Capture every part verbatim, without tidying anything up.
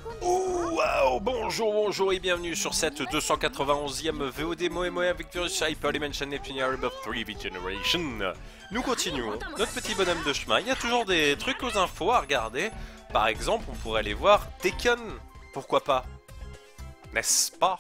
Oh, wow, bonjour, bonjour et bienvenue sur cette deux cent quatre-vingt-onzième V O D Moe Moe avec Virus Hyper Dimension Neptune Rebirth trois V-Generation. Nous continuons notre petit bonhomme de chemin. Il y a toujours des trucs aux infos à regarder. Par exemple, on pourrait aller voir Tekken. Pourquoi pas? N'est-ce pas?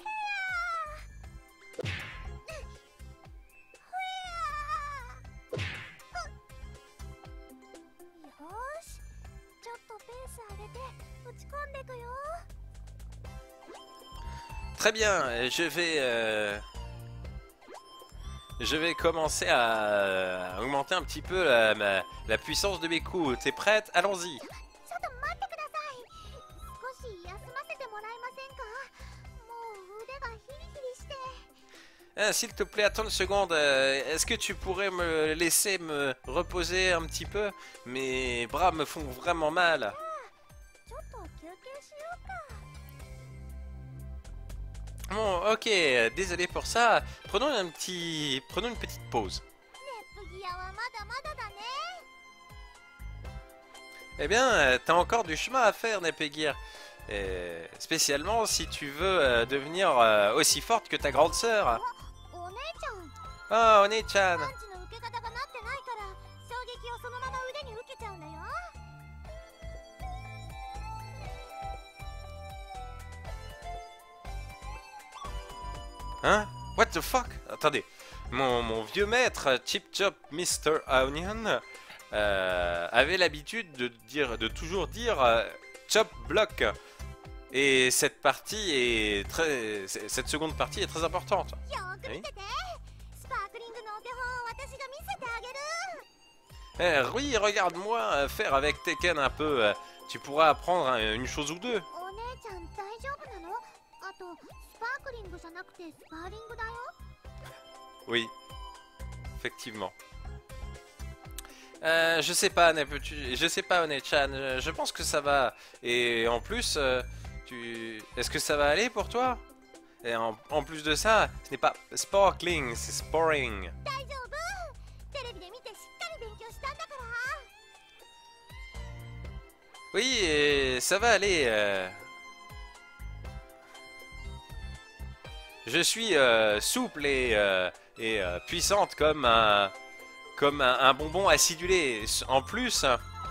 Très bien, je vais euh, je vais commencer à augmenter un petit peu la, ma- la puissance de mes coups. T'es prête? Allons-y. Ah, s'il te plaît, attends une seconde. euh, Est-ce que tu pourrais me laisser me reposer un petit peu? Mes bras me font vraiment mal. Bon, ok, désolé pour ça. Prenons un petit, prenons une petite pause. Eh bien, euh, t'as encore du chemin à faire, Nepegir. Euh, spécialement si tu veux euh, devenir euh, aussi forte que ta grande sœur. Oh, Oni-chan. Hein? What the fuck? Attendez. Mon, mon vieux maître, Chip Chop mister Onion, euh, avait l'habitude de dire, de toujours dire euh, Chop Block. Et cette partie est très, cette seconde partie est très importante. Oui, Eh, oui, regarde-moi euh, faire avec Tekken un peu. euh, Tu pourras apprendre hein, une chose ou deux. Oui, effectivement. Euh, je sais pas, Nep, tu- je sais pas, One-chan. Je, je pense que ça va. Et en plus, euh, tu, est-ce que ça va aller pour toi? Et en, en plus de ça, ce n'est pas sparkling, c'est sporing. Oui, et ça va aller. euh. Je suis euh, souple et, euh, et euh, puissante comme un, comme un, un bonbon acidulé. En plus,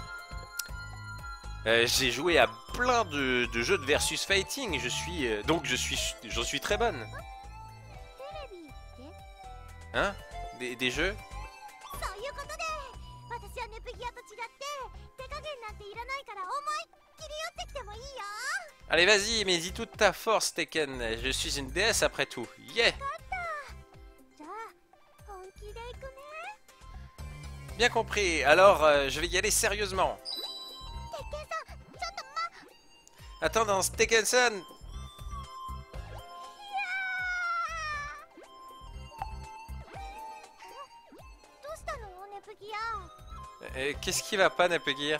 euh, j'ai joué à plein de, de jeux de versus fighting. Je suis euh, donc je suis, j'en suis très bonne. Hein? Des, des jeux? Allez, vas-y, mais dis toute ta force, Tekken. Je suis une déesse après tout. Yeah! Bien compris. Alors, euh, je vais y aller sérieusement. Attends, dans Tekken-san. Euh, Qu'est-ce qui va pas, Nepegir?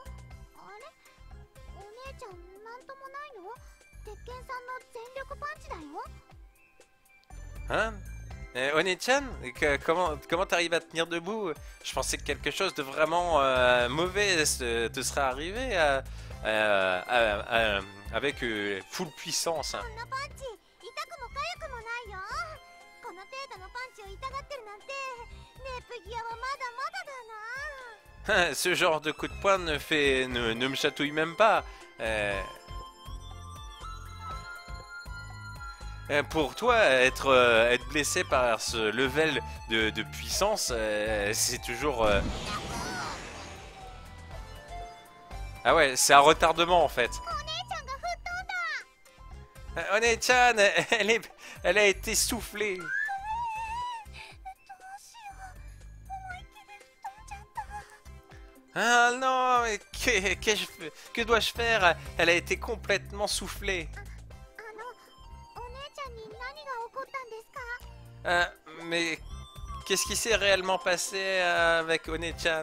Hein? Euh, One-chan? Que- Comment comment t'arrives à tenir debout? Je pensais que quelque chose de vraiment euh, mauvais se- te serait arrivé à- à- à- à- avec euh, full puissance. Hein. Ce genre de coup de poing ne fait ne, ne me chatouille même pas. Euh, Euh, Pour toi, être, euh, être blessé par ce level de, de puissance, euh, c'est toujours... euh, Ah ouais, c'est un retardement en fait. Euh, One-chan, elle, est... elle a été soufflée. Ah non, mais que, que, je- que dois-je faire? Elle a été complètement soufflée. Euh, mais qu'est-ce qui s'est réellement passé euh, avec One-chan?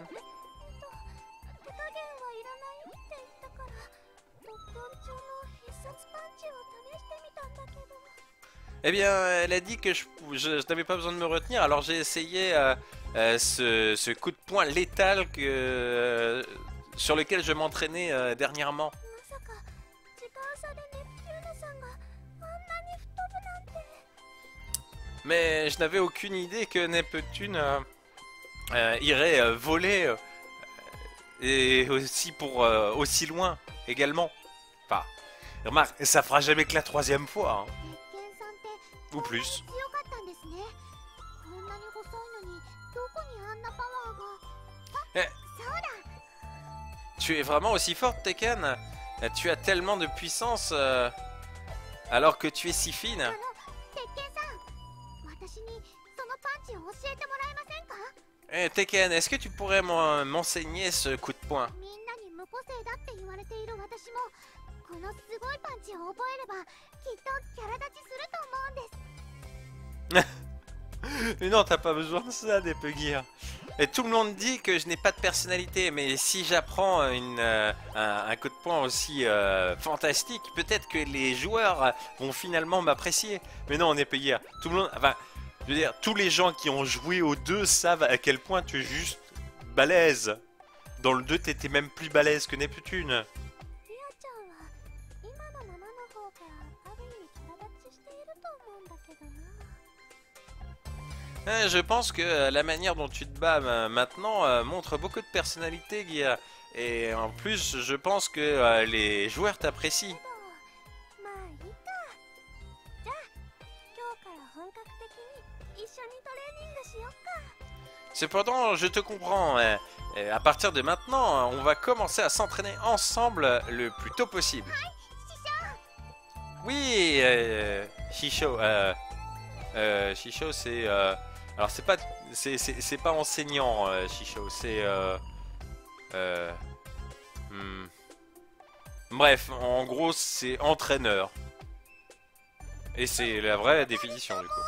Eh bien, elle a dit que je, je- je n'avais pas besoin de me retenir, alors j'ai essayé euh, euh, ce, ce coup de poing létal que, euh, sur lequel je m'entraînais euh, dernièrement. Mais je n'avais aucune idée que Neptune euh, euh, irait euh, voler euh, et aussi pour euh, aussi loin également. Enfin, remarque, ça fera jamais que la troisième fois, hein. Ou plus. Eh, tu es vraiment aussi forte, Tekken. Tu as tellement de puissance euh, alors que tu es si fine. Eh, Tekken, est-ce que tu pourrais m'enseigner ce coup de poing? Mais non, t'as pas besoin de ça, des Puggear. Et tout le monde dit que je n'ai pas de personnalité, mais si j'apprends une, euh, un, un coup de poing aussi euh, fantastique, peut-être que les joueurs vont finalement m'apprécier. Mais non, on est Puggear. Tout le monde, enfin, je veux dire, tous les gens qui ont joué au deux savent à quel point tu es juste balèze. Dans le deux, t'étais même plus balèze que Neptune. Euh, je pense que euh, la manière dont tu te bats euh, maintenant euh, montre beaucoup de personnalité, Gear. Et en plus, je pense que euh, les joueurs t'apprécient. Cependant, je te comprends. Euh, euh, à partir de maintenant, on va commencer à s'entraîner ensemble le plus tôt possible. Oui, euh, Shisho. Euh, euh, Shisho, c'est... Euh, alors c'est pas c'est pas enseignant, euh, Shisho, c'est euh, euh, hmm. Bref, en gros c'est entraîneur. Et c'est la vraie définition du coup.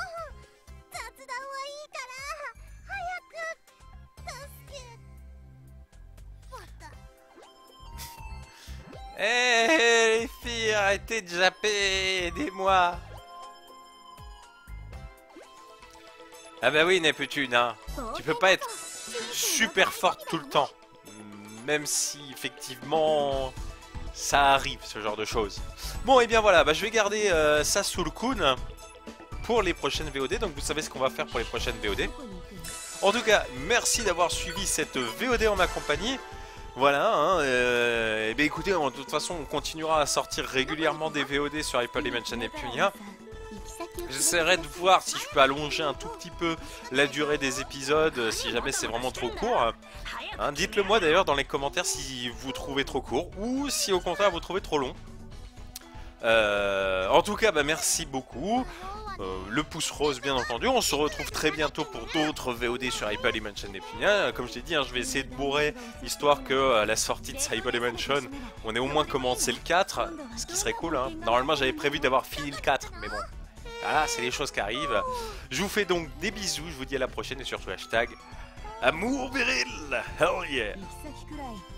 Eh hey, les filles, arrêtez de japper, aidez-moi. Ah bah oui, Neptune, hein. Tu peux pas être super forte tout le temps. Même si, effectivement, ça arrive, ce genre de choses. Bon, et bien voilà, bah, je vais garder euh, ça sous le coude pour les prochaines V O D. Donc vous savez ce qu'on va faire pour les prochaines V O D. En tout cas, merci d'avoir suivi cette V O D en ma compagnie. Voilà, hein, euh, et bien écoutez, de toute façon, on continuera à sortir régulièrement des V O D sur Hyper Dimension Neptunia. J'essaierai de voir si je peux allonger un tout petit peu la durée des épisodes, si jamais c'est vraiment trop court. Hein, dites-le moi d'ailleurs dans les commentaires si vous trouvez trop court ou si au contraire vous trouvez trop long. Euh, en tout cas, bah, merci beaucoup. Euh, le pouce rose bien entendu. On se retrouve très bientôt pour d'autres V O D sur Hyper Dimension Neptunia. Comme je t'ai dit, hein, je vais essayer de bourrer histoire que à la sortie de Hyper Dimension, on ait au moins commencé le quatre, ce qui serait cool. Hein. Normalement, j'avais prévu d'avoir fini le quatre, mais bon. Voilà, c'est les choses qui arrivent. Je vous fais donc des bisous, je vous dis à la prochaine et surtout hashtag amour viril. Hell yeah.